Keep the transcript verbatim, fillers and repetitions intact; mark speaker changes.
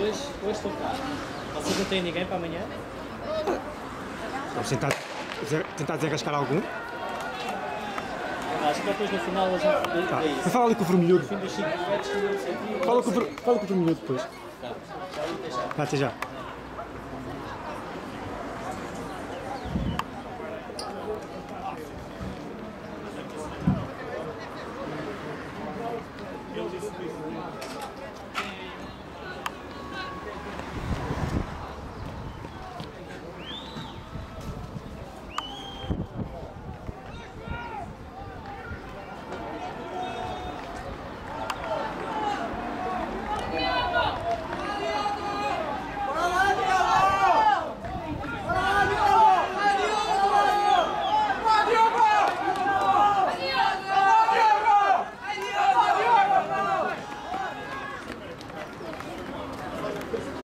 Speaker 1: hoje, hoje estou cá. Vocês não têm ninguém para amanhã?
Speaker 2: Vamos tentar, tentar desenrascar algum.
Speaker 1: Acho que depois no final a gente
Speaker 2: Tá.
Speaker 1: vê isso.
Speaker 2: Fala ali com o vermelhudo.
Speaker 1: No fim dos cinco metros, não sei o quê.
Speaker 2: Fala com o ver- fala com o vermelhudo depois.
Speaker 1: Tá. Já, até já.
Speaker 2: Tá, até já.